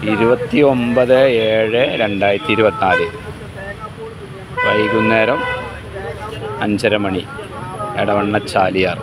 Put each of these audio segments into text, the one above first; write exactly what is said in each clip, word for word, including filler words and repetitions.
ഇരുപത്തി ഒമ്പത് ഏഴ് രണ്ടായിരത്തി ഇരുപത്തിനാല് വൈകുന്നേരം അഞ്ചര മണി എടവണ്ണ ചാലിയാർ.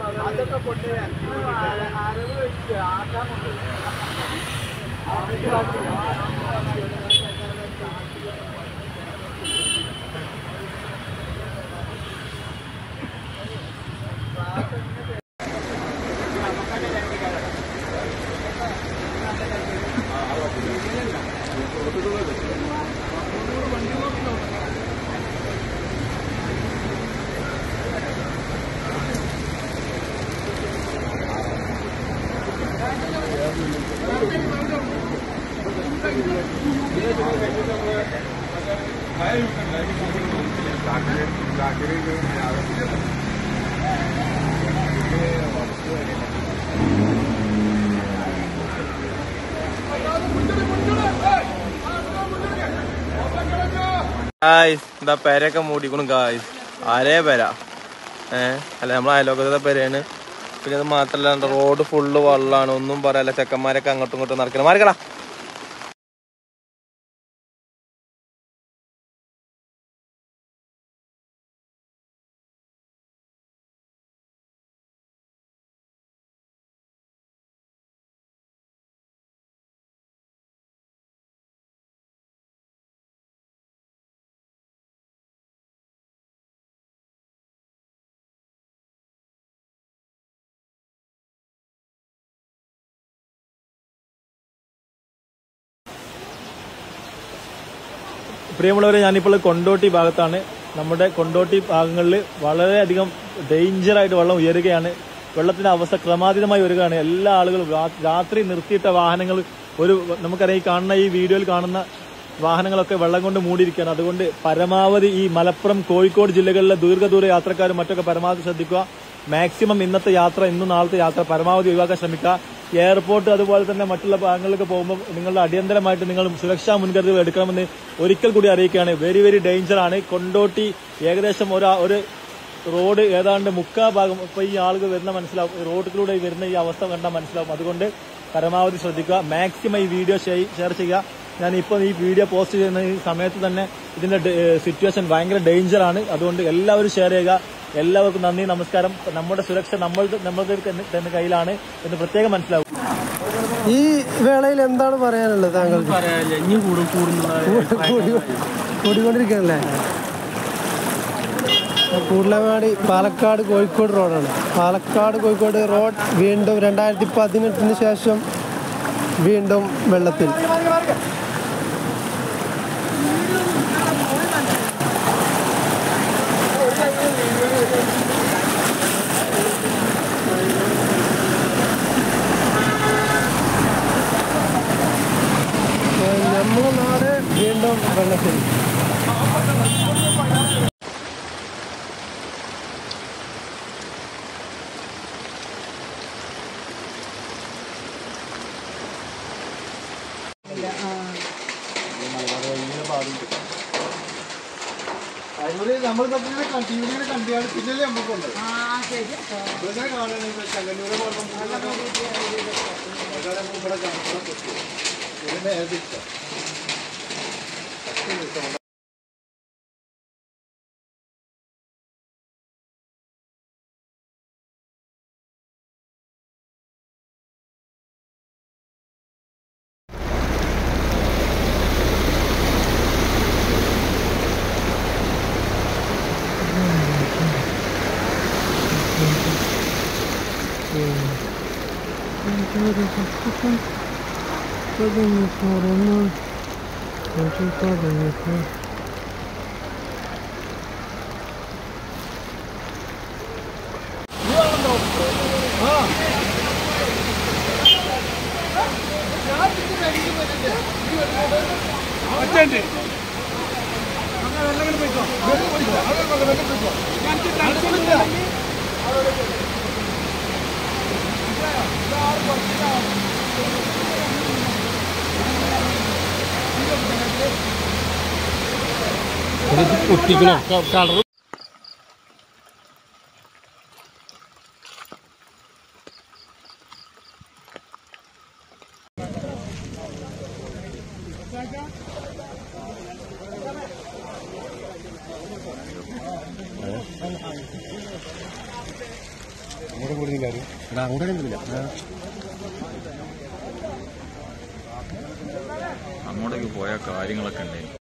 എന്താ പേരൊക്കെ മൂടിക്കണം ഗായ്സ്. ആരേ പേരാ ഏഹ് അല്ല നമ്മളെ അയലോകത്തെ പേരാണ്. പിന്നെ അത് മാത്രല്ല റോഡ് ഫുള്ള് വെള്ളമാണ്. ഒന്നും പറയാല്ല. ചെക്കന്മാരൊക്കെ അങ്ങോട്ടും ഇങ്ങോട്ടും നടക്കണം. മാറിക്കളാ. പ്രിയമുള്ളവരെ, ഞാനിപ്പോൾ കൊണ്ടോട്ടി ഭാഗത്താണ്. നമ്മുടെ കൊണ്ടോട്ടി ഭാഗങ്ങളിൽ വളരെയധികം ഡേഞ്ചറായിട്ട് വെള്ളം ഉയരുകയാണ്. വെള്ളത്തിന്റെ അവസ്ഥ ക്രമാതീതമായി വരികയാണ്. എല്ലാ ആളുകളും രാത്രി നിർത്തിയിട്ട വാഹനങ്ങൾ, ഒരു നമുക്കറിയാം, ഈ കാണുന്ന ഈ വീഡിയോയിൽ കാണുന്ന വാഹനങ്ങളൊക്കെ വെള്ളം കൊണ്ട് മൂടിയിരിക്കുകയാണ്. അതുകൊണ്ട് പരമാവധി ഈ മലപ്പുറം, കോഴിക്കോട് ജില്ലകളിലെ ദീർഘദൂര യാത്രക്കാരും മറ്റൊക്കെ പരമാവധി ശ്രദ്ധിക്കുക. മാക്സിമം ഇന്നത്തെ യാത്ര, ഇന്നും നാളത്തെ യാത്ര പരമാവധി ഒഴിവാക്കാൻ ശ്രമിക്കുക. എയർപോർട്ട് അതുപോലെ തന്നെ മറ്റുള്ള ഭാഗങ്ങളിലേക്ക് പോകുമ്പോൾ നിങ്ങളുടെ അടിയന്തരമായിട്ട് നിങ്ങൾ സുരക്ഷാ മുൻകരുതൽ എടുക്കണമെന്ന് ഒരിക്കൽ കൂടി അറിയിക്കുകയാണ്. വെരി വെരി ഡേഞ്ചർ ആണ്. കൊണ്ടോട്ടി ഏകദേശം ഒരു ഒരു റോഡ് ഏതാണ്ട് മുക്കാ ഭാഗം ഇപ്പൊ ഈ ആളുകൾ വരുന്ന മനസ്സിലാവും. റോഡിലൂടെ വരുന്ന ഈ അവസ്ഥ കണ്ടാൽ മനസ്സിലാവും. അതുകൊണ്ട് പരമാവധി ശ്രദ്ധിക്കുക. മാക്സിമം ഈ വീഡിയോ ഷെയർ ചെയ്യുക. ഞാൻ ഇപ്പോൾ ഈ വീഡിയോ പോസ്റ്റ് ചെയ്യുന്ന ഈ സമയത്ത് തന്നെ ഇതിന്റെ സിറ്റുവേഷൻ ഭയങ്കര ഡേഞ്ചർ ആണ്. അതുകൊണ്ട് എല്ലാവരും ഷെയർ ചെയ്യുക. എല്ലാവർക്കും നന്ദി, നമസ്കാരം. നമ്മുടെ സുരക്ഷ നമ്മൾ നമ്മളുടെ തന്നെ കയ്യിലാണ് എന്ന് പ്രത്യേകം മനസ്സിലാവും. ഈ വേളയിൽ എന്താണ് പറയാനുള്ളത് താങ്കൾക്ക്? കൂടിക്കൊണ്ടിരിക്കുകയല്ലേ? കൂടലങ്ങാടി പാലക്കാട് കോഴിക്കോട് റോഡാണ്. പാലക്കാട് കോഴിക്കോട് റോഡ് വീണ്ടും രണ്ടായിരത്തി പതിനെട്ടിന് ശേഷം വീണ്ടും വെള്ളത്തിൽ. നമ്മുടെ നാട് വീണ്ടും വെള്ളത്തിൽ. നമ്മൾ ടിവിയിലെ കണ്ടിയാണ് പിന്നല്ലേ നമുക്കുണ്ട്. ഇവിടെ കാണുന്നത് ചങ്ങന്നൂരെ ഇവിടെ കാണാൻ കുട്ടികളോ കളർ അങ്ങോട്ടേക്ക് പോയ കാര്യങ്ങളൊക്കെ ഉണ്ടായി.